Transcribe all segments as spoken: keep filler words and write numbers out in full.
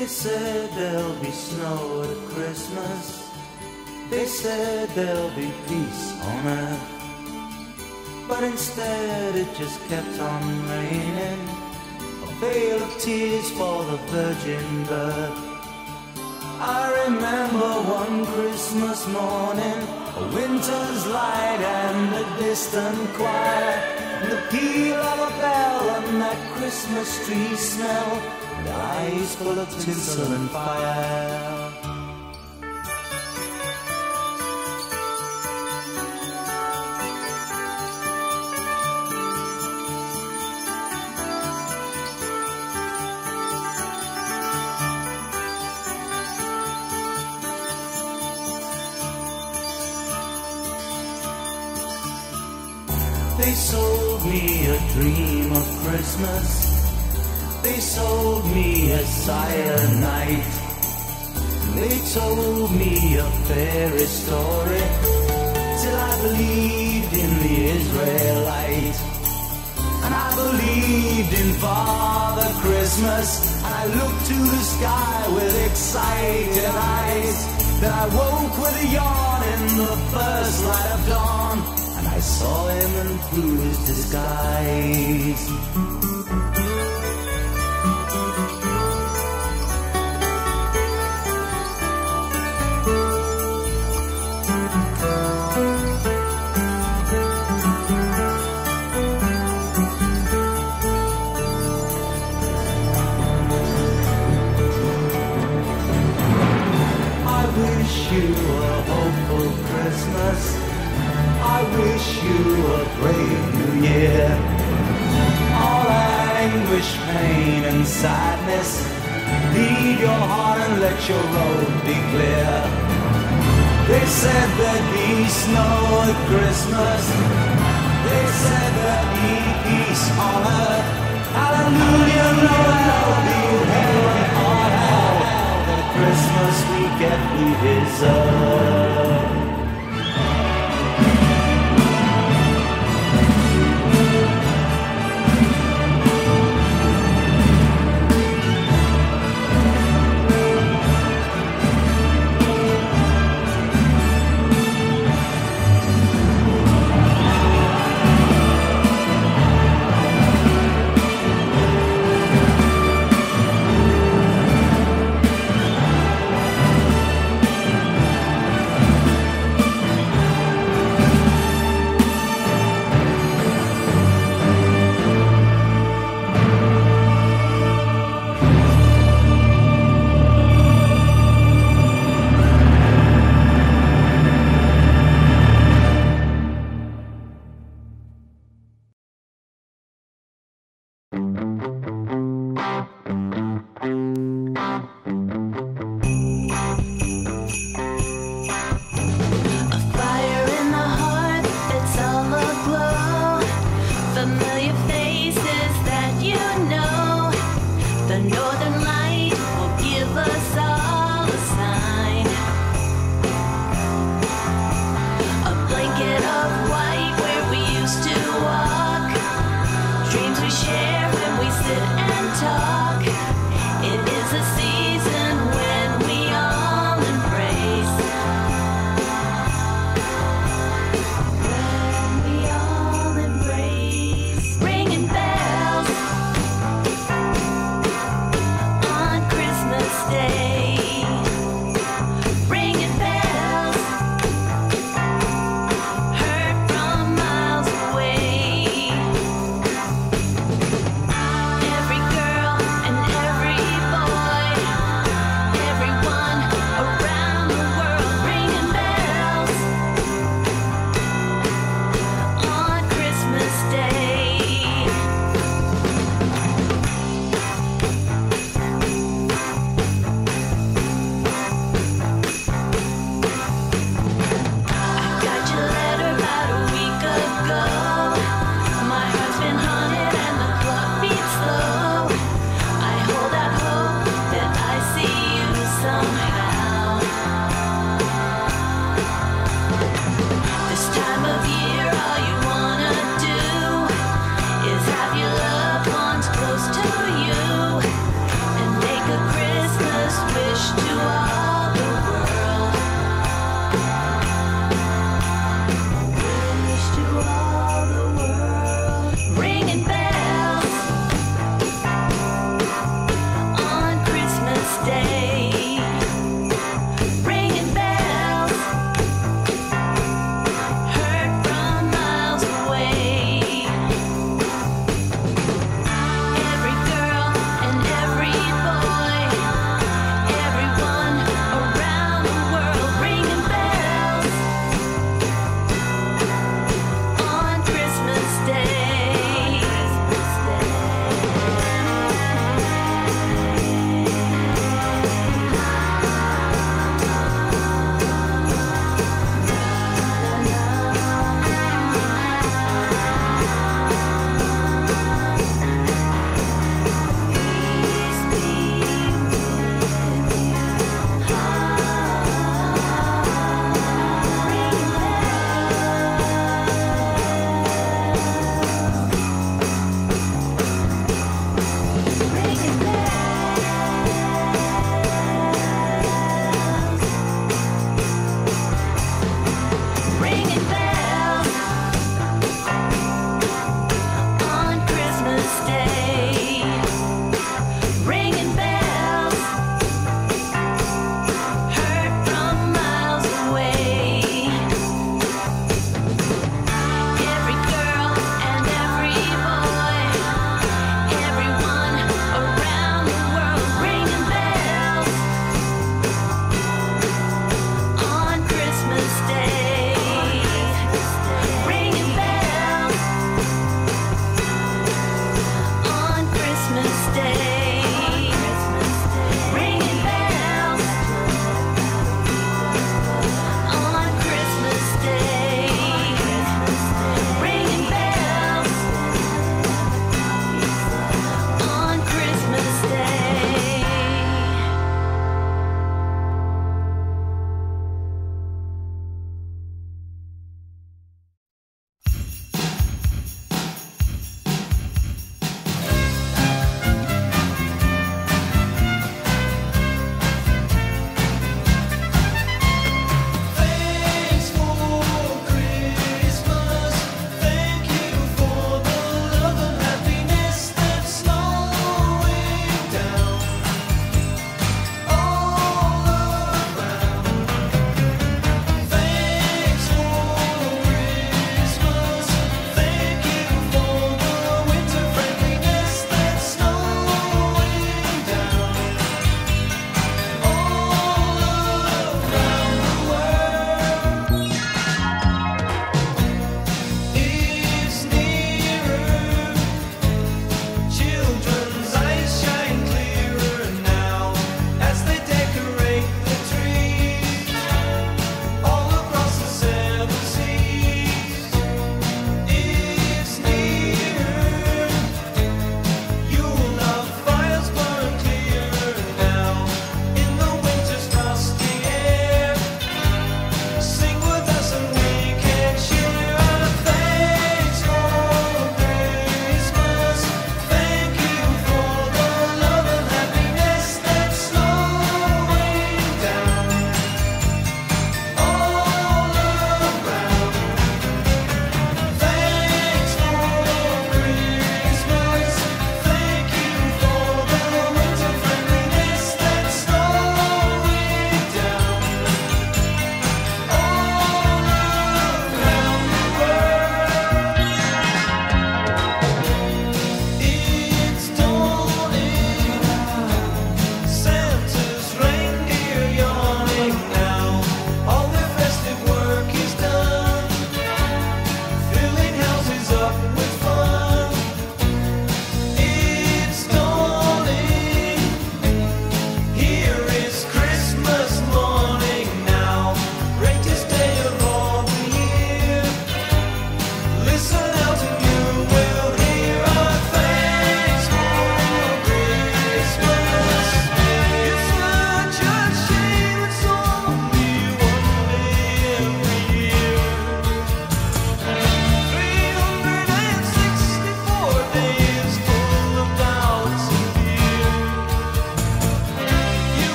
They said there'll be snow at Christmas. They said there'll be peace on earth. But instead it just kept on raining, a veil of tears for the virgin birth. I remember one Christmas morning, a winter's light and a distant choir, and the peal of a bell and that Christmas tree smell, and eyes full of tinsel and fire. They sold me a dream of Christmas. They sold me a silent night. They told me a fairy story till I believed in the Israelite. And I believed in Father Christmas, and I looked to the sky with excited eyes. Then I woke with a yawn in the first light of dawn, and I saw him and through his disguise. I wish you a hopeful Christmas. I wish you a brave new year. All anguish, pain and sadness, lead your heart and let your road be clear. They said there'd be snow at Christmas. They said there'd be peace on earth. Hallelujah, Noel, be heaven on hell. The Christmas we get we deserve.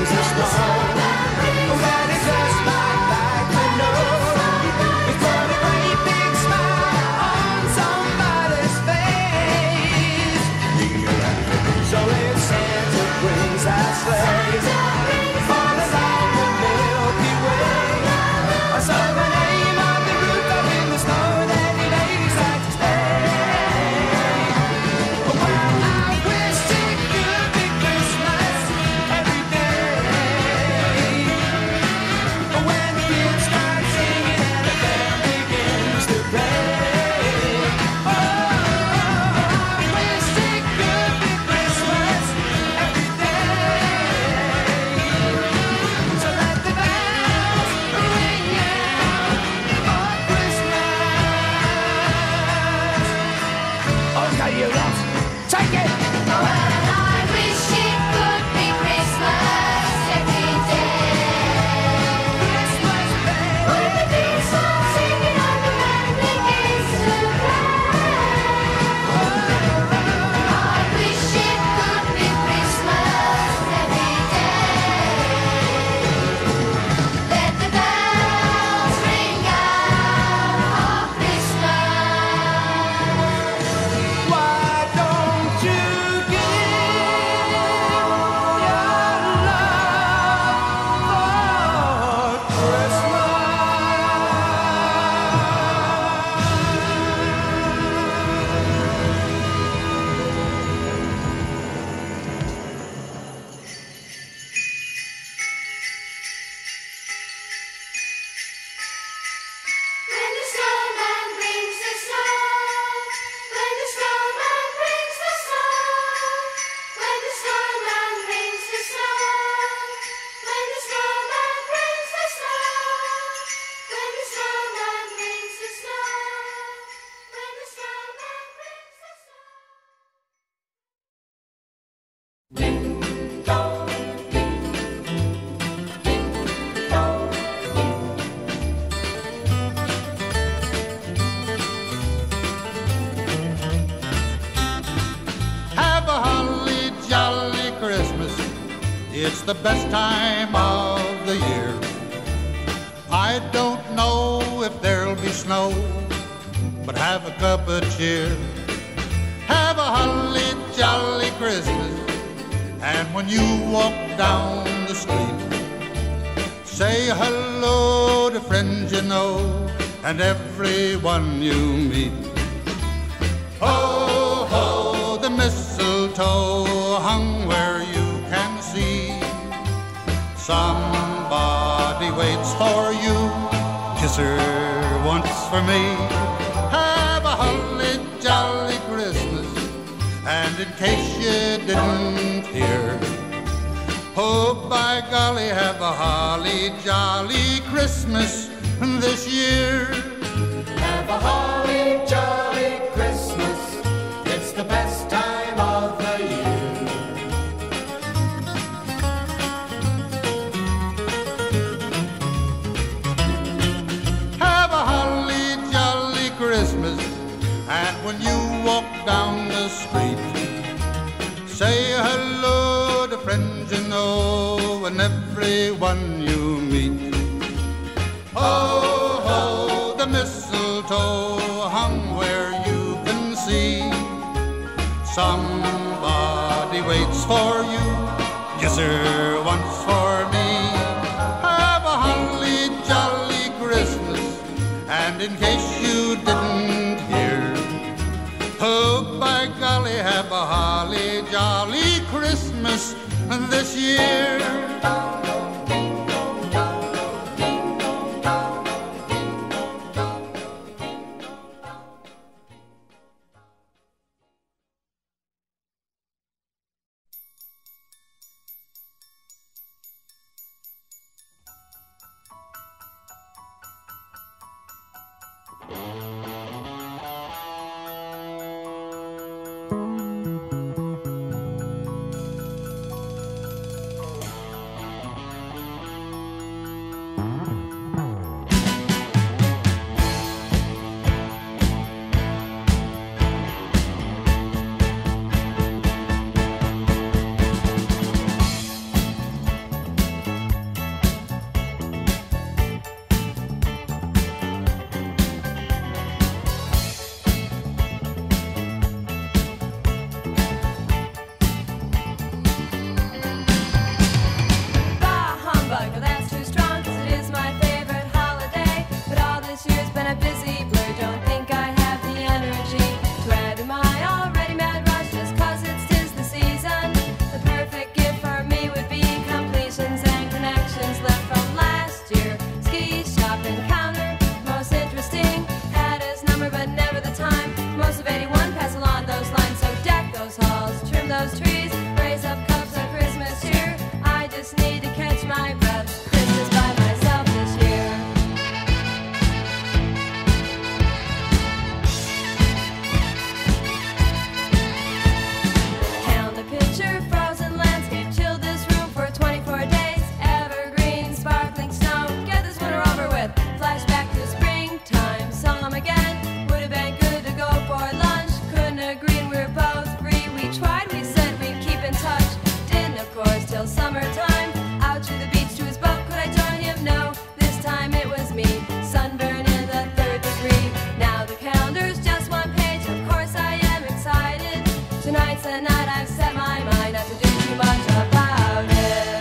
brings the snow. When it's just my back window, it's put a great big smile on somebody's face. So if Santa brings that sleigh all along the Milky Way, I saw the name of the route up in the snow that he ladies like to stay. Well, I wish it could be Christmas every day, when the kids start singing and the band begins to play. Oh, I wish it could be Christmas every day. So let the bells ring out for Christmas. Okay, you lot, take it. Well, I wish it could be Christmas every day. Christmas, baby. When the bees start singing and the band begins to play. I wish it could be Christmas every day. Let the bells ring out for Christmas. Why don't you give your love for Christmas? When the snowman brings the snow, when the snowman brings the snow, when the snowman brings the snow, when the snowman brings the snow, when the snowman brings the snow, when the snowman brings the snow. Have a holly jolly Christmas. It's the best time of the year. I don't know if there'll be snow, but have a cup of cheer. Have a holly jolly Christmas. And when you walk down the street, say hello to friends you know and everyone you meet. Ho, ho, the mistletoe hung where you can see. Somebody waits for you, kiss her once for me. Have a holly jolly Christmas, and in case you didn't hear, oh, by golly, have a holly jolly Christmas this year. Have a holly jolly Christmas. It's the best time of the year. Have a holly jolly Christmas, and when you walk down the street, say hello to friends you know and everyone you meet. Ho, ho, the mistletoe hung where you can see. Somebody waits for you, kiss her once for me. Have a holly jolly Christmas, and in case you didn't hear, oh, by golly, have a holly jolly Christmas this year. summertime. Out to the beach to his boat, could I join him? No, this time it was me. Sunburn in the third degree. Now the calendar's just one page, of course I am excited. Tonight's the night I've set my mind not to do too much about it.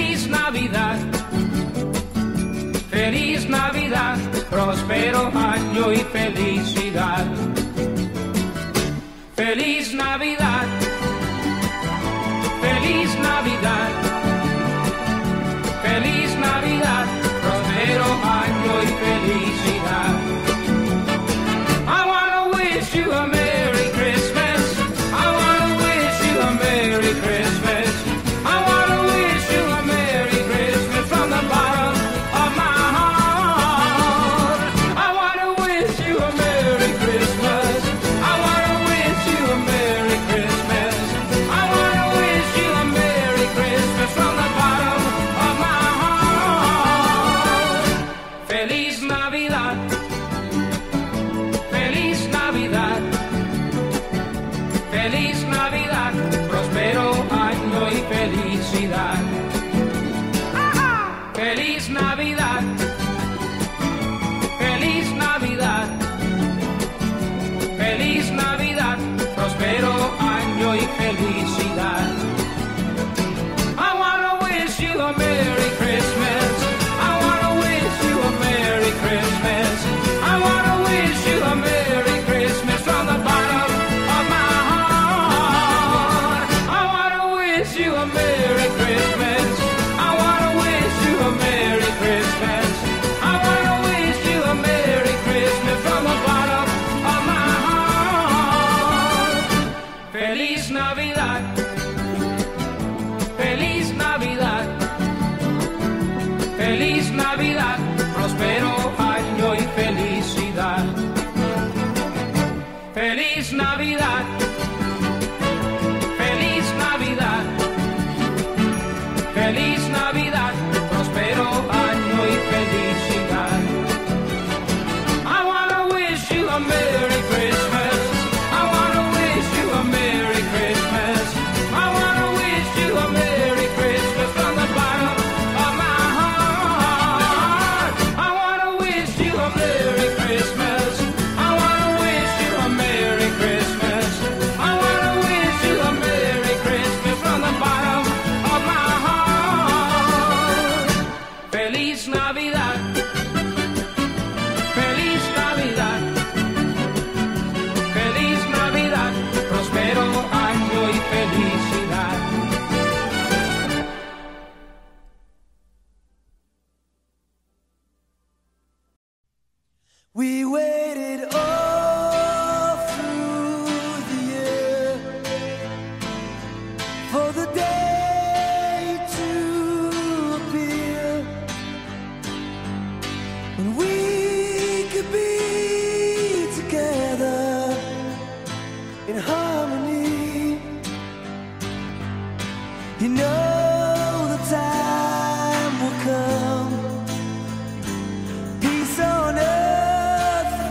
Feliz Navidad, feliz Navidad, próspero año y felicidad. Feliz Navidad, feliz Navidad, feliz Navidad, próspero año y felicidad. I wanna wish you a Merry Christmas. I wanna wish you a Merry Christmas. I wanna wish you a Merry Christmas from the bottom of my heart. I wanna wish you a Merry Christmas. I wanna wish you a Merry Christmas. I wanna wish you a Merry Christmas from the bottom of my heart. Feliz Navidad, feliz Navidad, feliz Navidad, próspero año y felicidad. Feliz Navidad, feliz Navidad, feliz Navidad, próspero año y felicidad. I wanna wish you a Merry Christmas. I wanna wish you a Merry Christmas. I wanna wish you a Merry Christmas from the bottom of my heart. I wanna wish you a Merry Christmas. I wanna wish you a Merry Christmas. I wanna wish you a Merry Christmas from the bottom of my heart. Feliz Navidad, feliz Navidad, feliz Navidad, próspero año y felicidad. Feliz Navidad, feliz Navidad, feliz Navidad, próspero año y felicidad. I wanna wish you a Merry Christmas. I wanna wish you a Merry Christmas. I wanna wish you a Merry Christmas from the bottom of my heart. I wanna wish you a Merry Christmas. I wanna wish you a Merry Christmas. I wanna wish you a Merry Christmas from the bottom of my heart. Feliz Navidad, feliz Navidad, feliz Navidad, próspero año y felicidad. We waited all through the year for the day to appear when we could be together in harmony. You know the time will come, peace on earth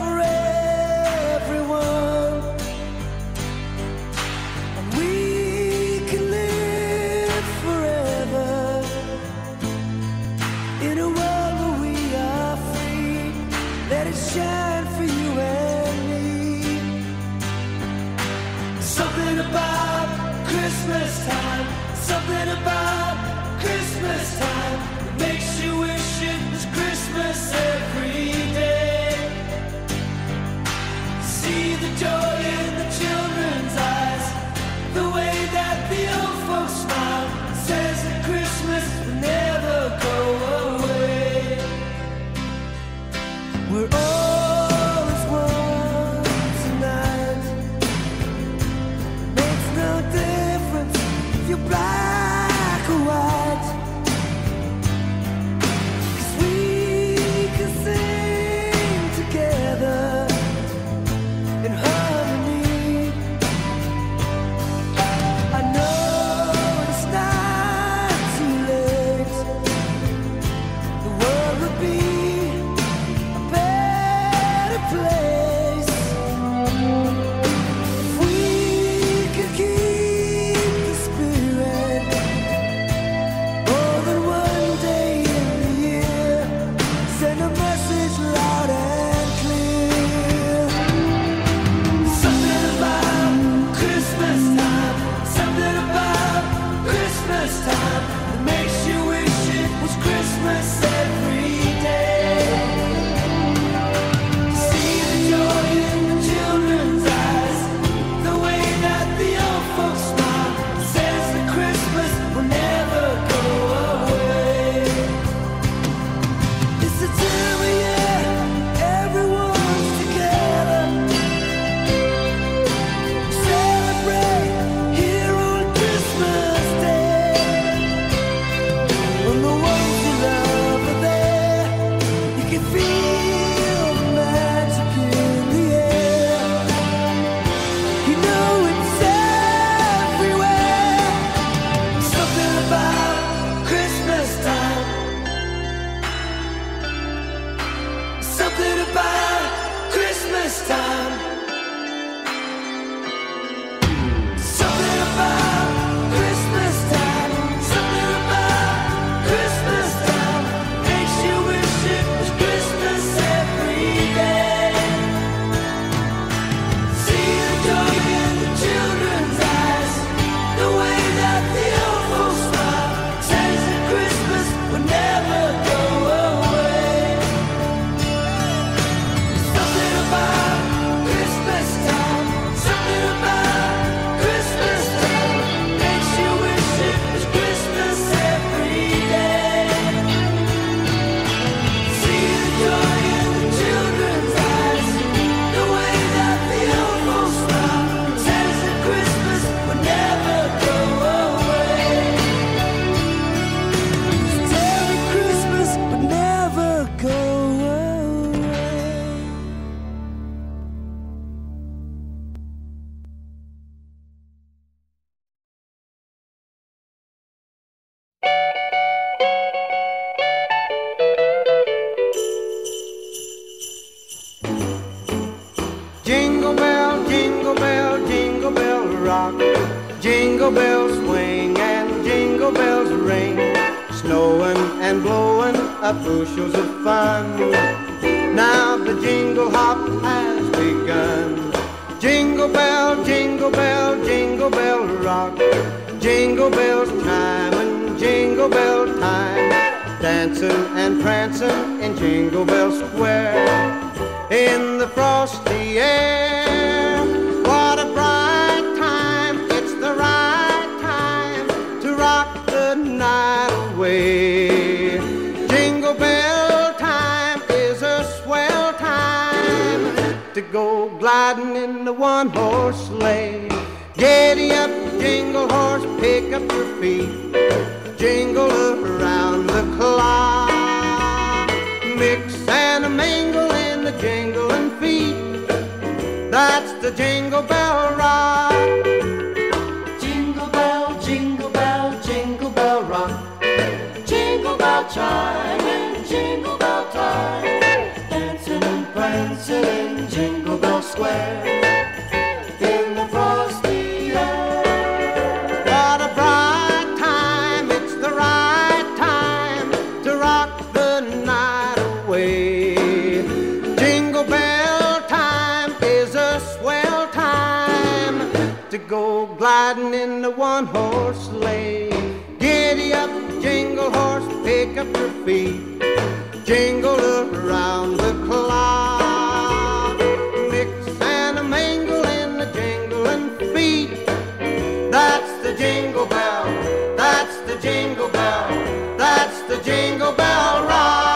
Jingle bells swing and jingle bells ring, snowing and blowing up bushels of fun. Now the jingle hop has begun. Jingle bell, jingle bell, jingle bell rock, jingle bells chime and jingle bell time, dancing and prancing in Jingle Bell Square. In the frosty air, what a bright time, it's the right time to rock the night away. Jingle bell time is a swell time to go gliding in the one-horse sleigh. Giddy up, jingle horse, pick up your feet, jingle around the clock, mix and a mingle in the jingling feet. That's the Jingle Bell Rock. Jingle bell, jingle bell, jingle bell rock, jingle bell chime and jingle bell time, dancing and prancing in Jingle Bell Square. In the frosty air, what a bright time, it's the right time to rock the night away. Jingle bell time is a swell time to go gliding in the one-horse sleigh. Giddy up, jingle horse, pick up your feet, jingle around the clock, mix and a mingle in the jingling feet. That's the jingle bell, that's the jingle bell, that's the Jingle Bell Rock.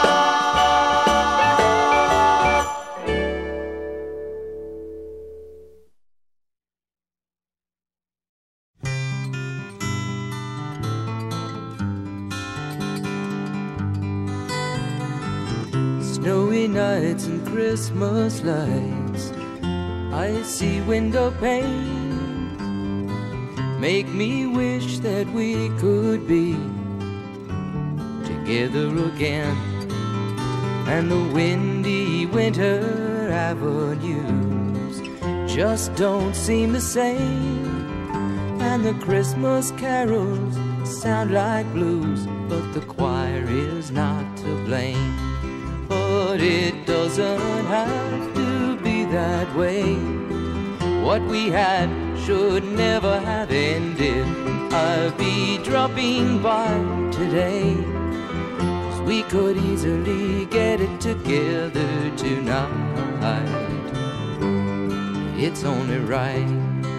Snowy nights and Christmas lights, I see window panes, make me wish that we could be together again. And the windy winter avenues just don't seem the same, and the Christmas carols sound like blues, but the choir is not to blame. But it doesn't have to be that way. What we had should never have ended. I'll be dropping by today, 'cause we could easily get it together tonight. It's only right.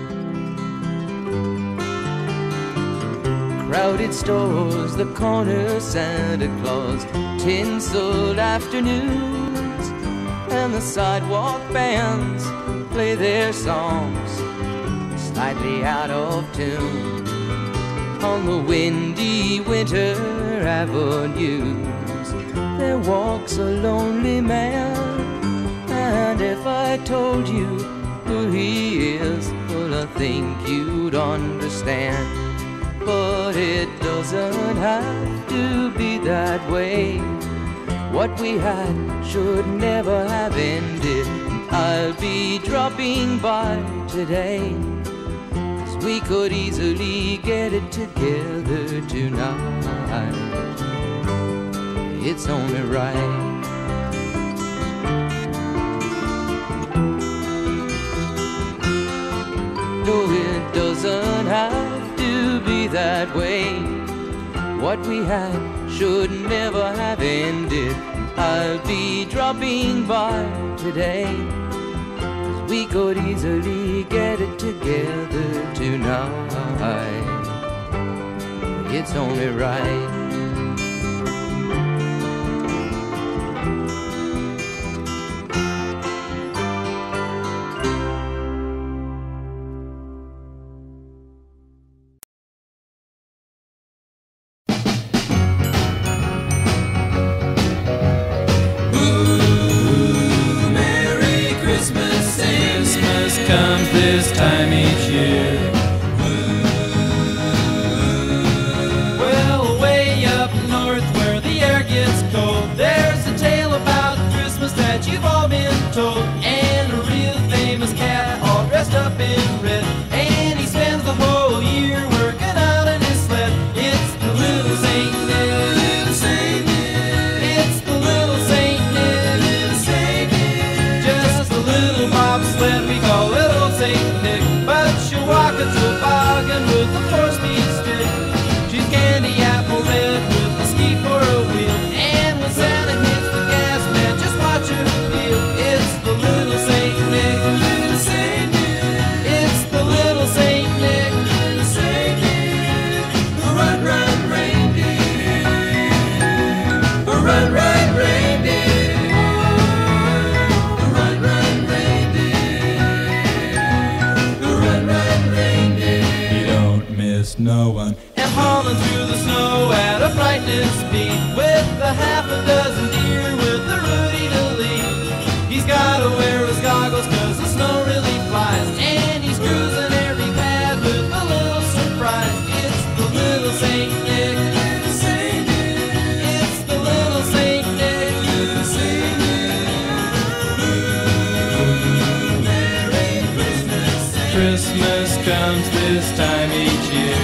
Crowded stores, the corner Santa Claus, tinselled afternoons, and the sidewalk bands play their songs slightly out of tune. On the windy winter avenues there walks a lonely man, and if I told you who he is, well, I think you'd understand. But it doesn't have to be that way. What we had should never have ended. I'll be dropping by today, 'cause we could easily get it together tonight. It's only right. No, it doesn't have to be that way. What we had should never have ended. I'll be dropping by today, 'cause we could easily get it together tonight. It's only right. Comes this time each year. Well, way up north where the air gets cold, there's a tale about Christmas that you've all been told. And a real famous cat all dressed up in red, and he spends the whole year where Run, run, reindeer. Run, run, reindeer. Run, run, reindeer. You don't miss no one. And hauling through the snow at a frightening speed with a half a dozen deer with a Rudy to lead. He's gotta wear his goggles 'cause the snow really flies, and he's cruising every path with a little surprise. It's the little Saint Nick. It's the little Saint Nick. Merry Christmas. Christmas comes this time each year.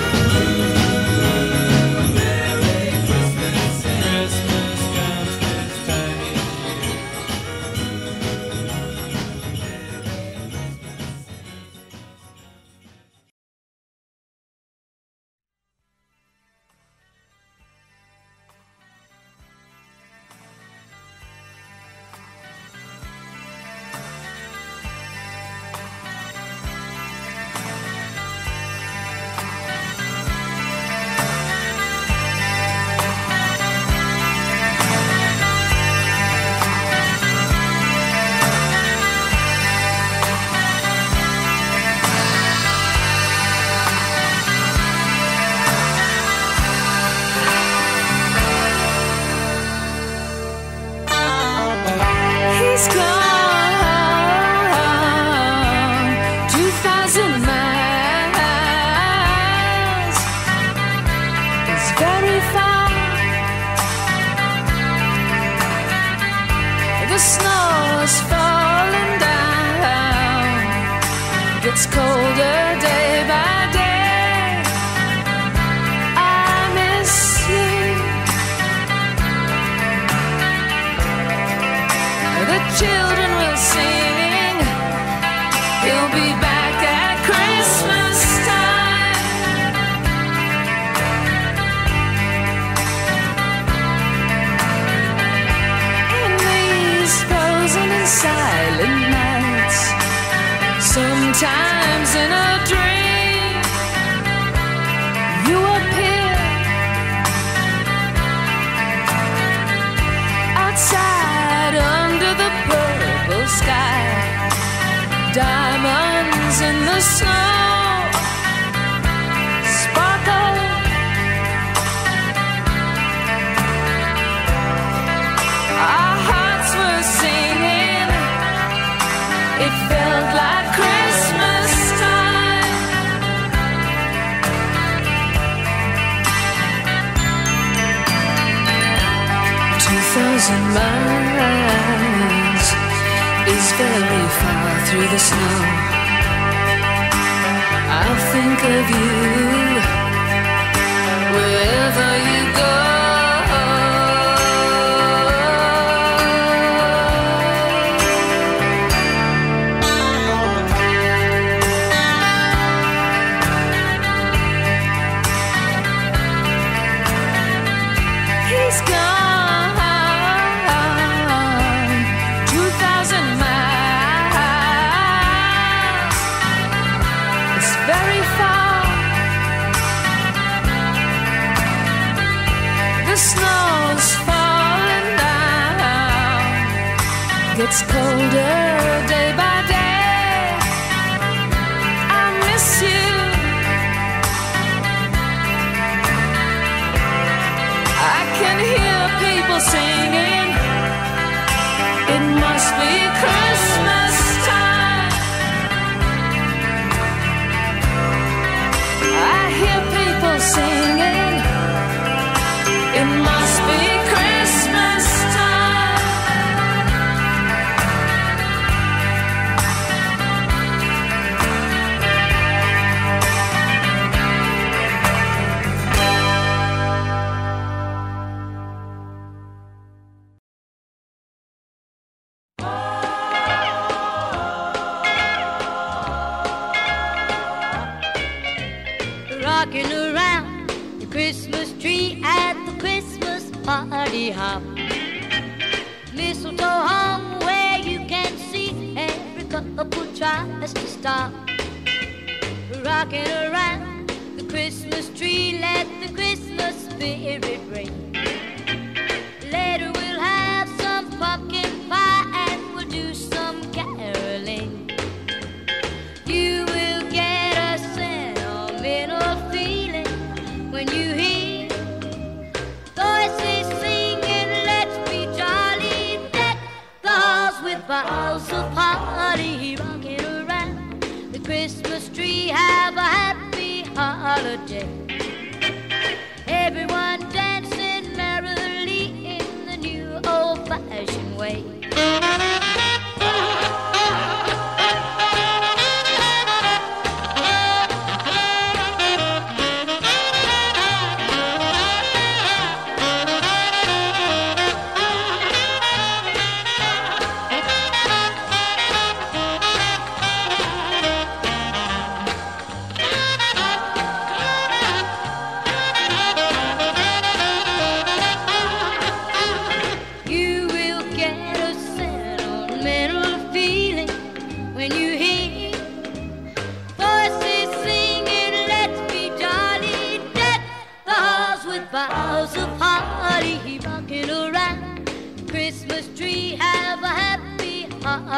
He's gone two thousand miles. It's very far. The snow is falling down. Gets colder day by day. I miss you. The children will sing. He'll be back at Christmas time. In these frozen and silent nights, sometimes in a dream, you appear outside under the purple sky, diamonds in the snow sparkle. Our hearts were singing. It felt like Christmas time. Two thousand miles is very far through the snow. I'll think of you wherever you go. He's gone two thousand miles. It's very far. The snow's falling down. Gets colder day by day. I miss you. I can hear people singing. It must be Christmas time. I hear people singing. It must be Christmas time. Rocking around the Christmas tree at the Christmas party hop. Mistletoe hung where you can see every couple tries to stop. Rocking around the Christmas tree, let the Christmas spirit ring.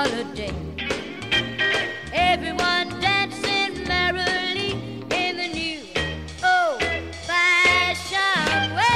holiday. Everyone dancing merrily in the new old-fashioned way.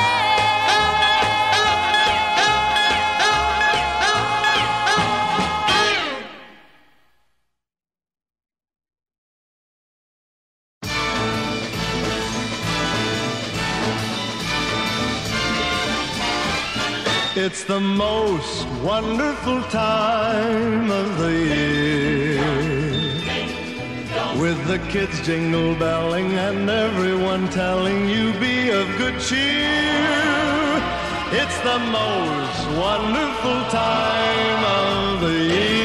It's the most wonderful time of the year, with the kids jingle belling and everyone telling you be of good cheer. It's the most wonderful time of the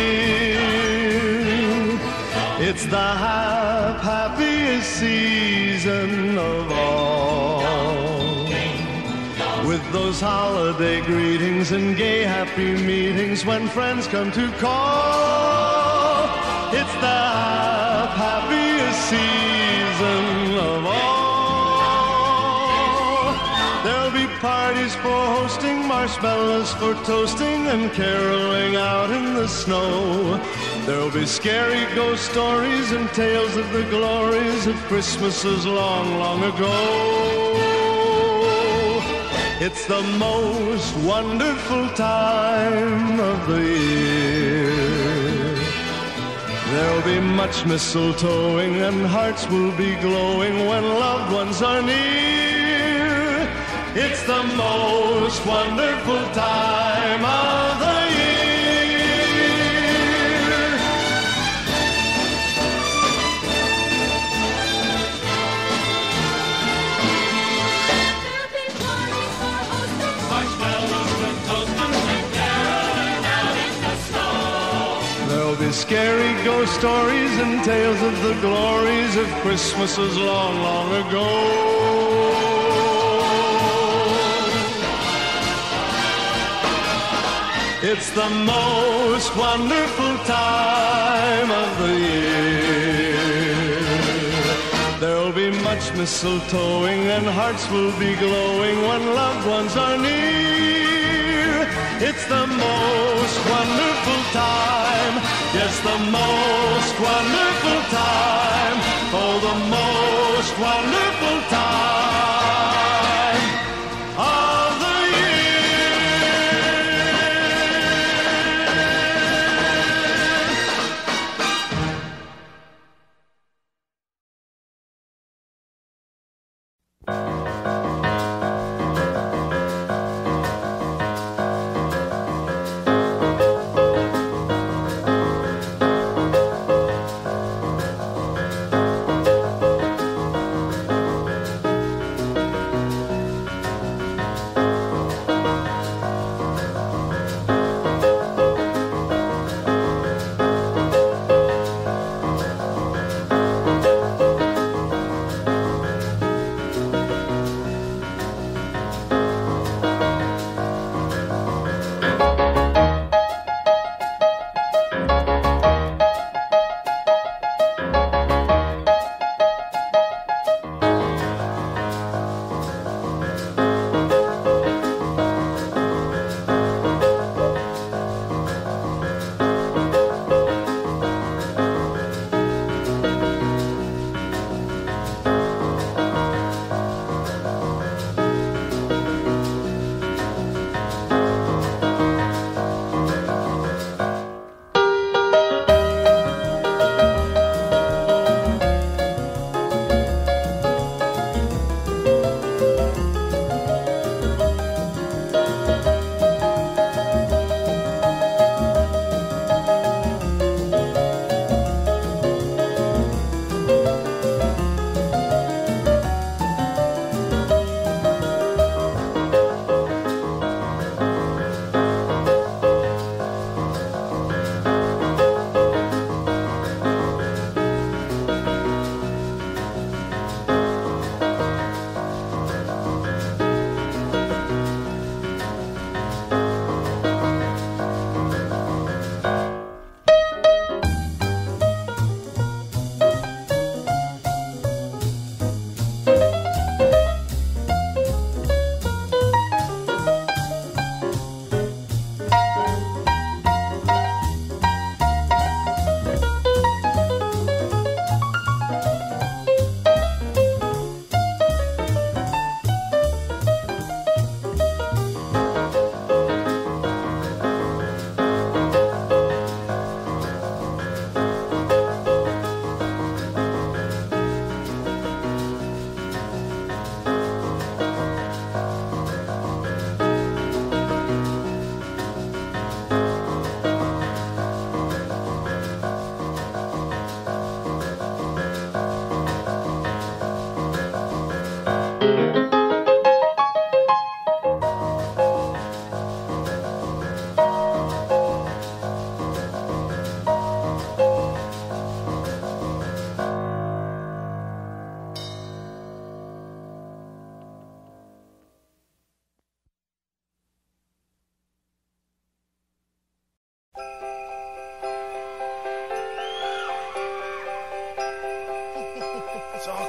year. It's the hap- happiest season of all, with those holiday greetings and gay happy meetings when friends come to call. It's the happiest season of all. There'll be parties for hosting, marshmallows for toasting, and caroling out in the snow. There'll be scary ghost stories and tales of the glories of Christmases long, long ago. It's the most wonderful time of the year. There'll be much mistletoeing and hearts will be glowing when loved ones are near. It's the most wonderful time of the year. Scary ghost stories and tales of the glories of Christmases long, long ago. It's the most wonderful time of the year. There'll be much mistletoeing and hearts will be glowing when loved ones are near. It's the most wonderful time, yes, the most wonderful time, oh, the most wonderful time of the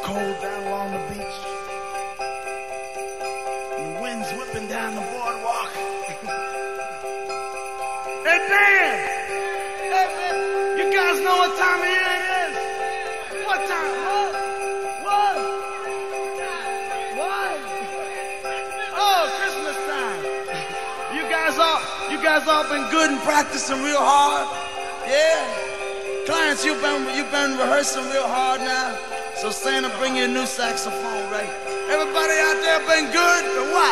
cold down along the beach. And the wind's whipping down the boardwalk. Hey, Dan! Hey, man, you guys know what time of year it is? What time? What? What? What? Oh, Christmas time. You guys all, you guys all been good and practicing real hard? Yeah? Clarence, you've been, you've been rehearsing real hard now. So Santa, bring you a new saxophone, right? Everybody out there been good or what?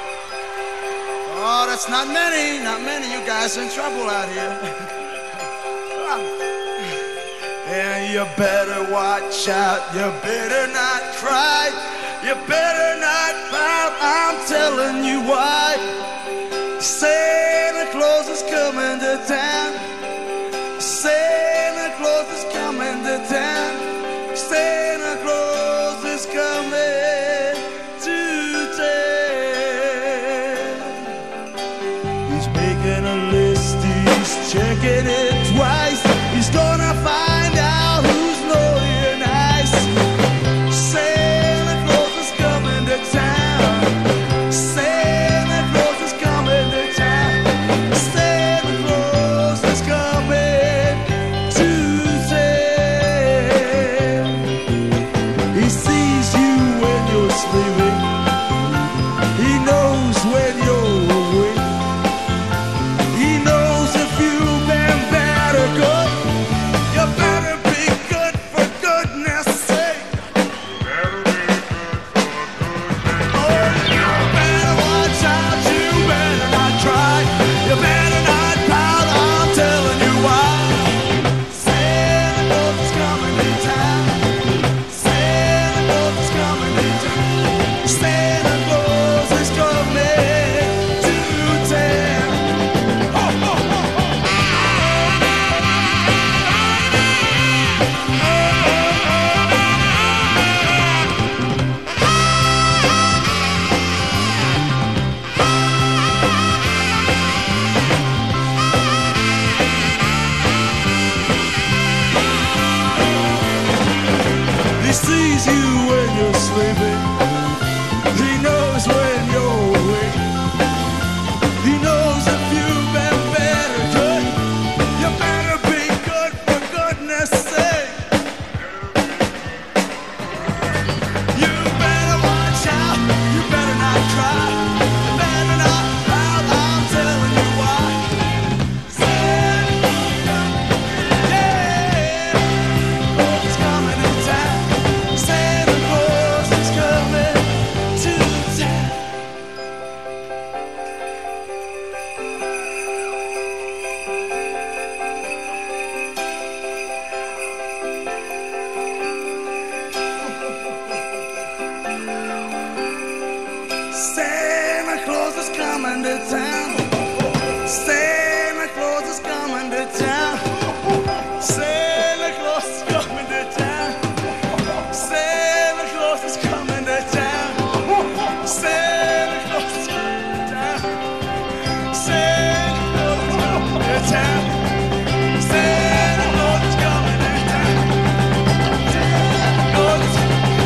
Oh, that's not many, not many. You guys in trouble out here. And you better watch out. You better not cry. You better not pout. I'm telling you why. Santa Claus is coming to town. Santa Claus is coming to town. Santa Claus is coming to town. He's making a list, he's checking it twice. He's gonna find out who's naughty and nice. Santa Claus is coming to town. Santa Claus is coming to town. Santa Claus is coming to town. He sees you when you're sleeping. He knows when you're awake. He knows if you've been bad or good. You better be good for goodness sake. Oh, you better watch out. You better not cry. You better not pout. I'm telling you why. Santa Claus is coming to town. Santa Claus is coming to town. Santa Claus is coming to town. Ho, ho, ho, ho. He sees you when you're sleeping. He knows when you're awake. He knows if you've been bad or good. You better be good for goodness sake. You better watch out. You better not cry. You better not pout. I'm telling you why. Santa Claus is coming to town. Santa Claus is coming to town. Santa Claus is coming to town. Santa Claus is coming to town. Santa Claus is coming to town. Santa Claus is coming to town. Santa Claus is coming to town. Santa Claus is coming to town. Santa Claus is coming to town. Santa Claus is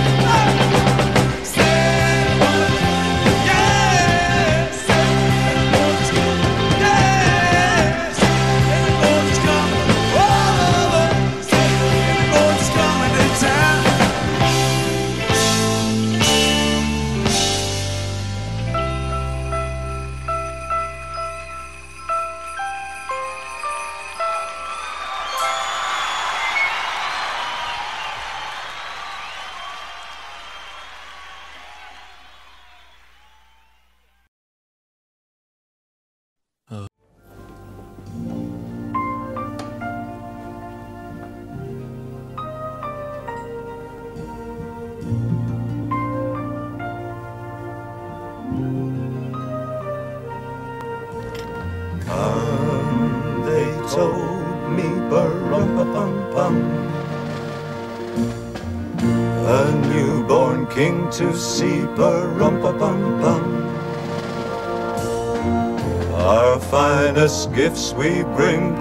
Santa Claus, yeah, Santa Claus is coming, yeah, Santa Claus is coming, oh, Santa Claus is coming to town. They told me, ba-rum-pa-pum-pum, a newborn king to see, ba-rum-pa-pum-pum. Our finest gifts we bring,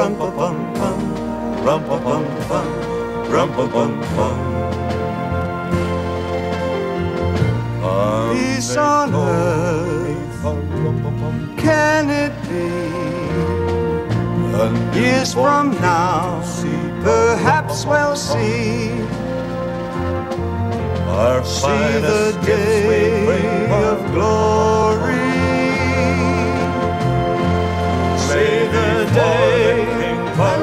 ba-rum-pa-pum-pum, rum-pa-pum-pum, rum-pa-pum-pum. peace on earth. Can it be? Years from now, perhaps we'll see. Our See the day of glory. See the day when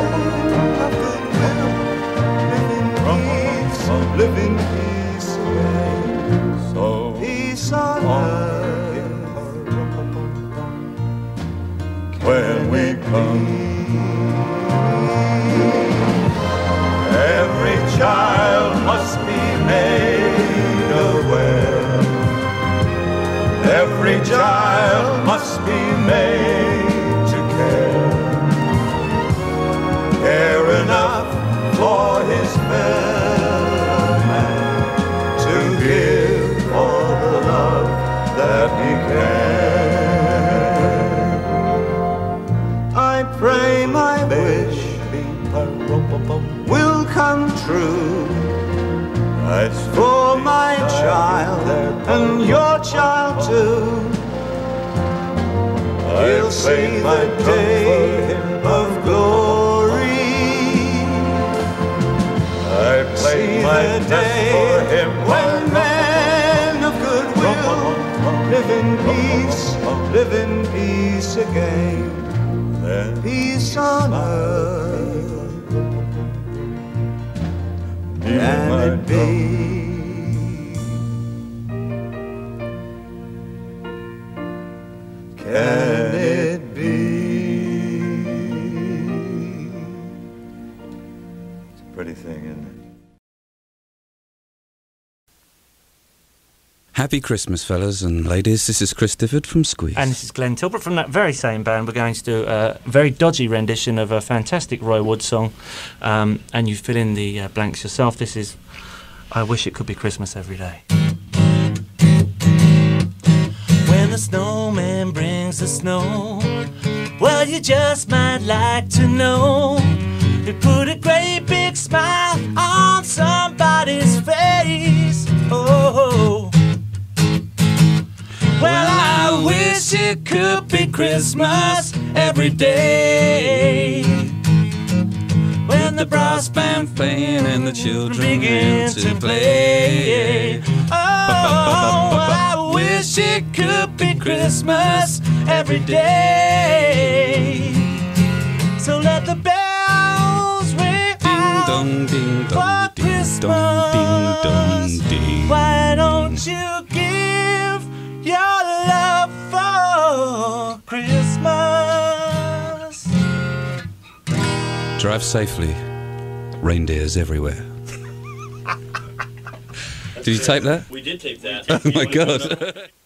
live in peace again. So Peace on earth when we come, every child must be made aware. Every child must be made to care. Care enough for his fellow man, to give all the love that he can. I pray my wish will come true for my child and your child too. He'll see the day of glory. I played my day for him when men of goodwill live in peace, live in peace again. Peace on earth. Can it be? Can it be? It's a pretty thing, isn't it? Happy Christmas, fellas and ladies. This is Chris Difford from Squeeze. And this is Glenn Tilbrook from that very same band. We're going to do a very dodgy rendition of a fantastic Roy Wood song. Um, and you fill in the uh, blanks yourself. This is I Wish It Could Be Christmas Every Day. When the snowman brings the snow, well, you just might like to know it put a great big smile on somebody's face. Oh, well, I wish it could be Christmas every day. When the brass band playing and the children begin to play. Oh, I wish it could be Christmas every day. So let the bells ring out Ding dong, ding for dong, ding Christmas. dong, ding dong, ding. Why don't you give your love for Christmas? Drive safely. Reindeers everywhere. Did you tape that? We did tape that. Oh my God.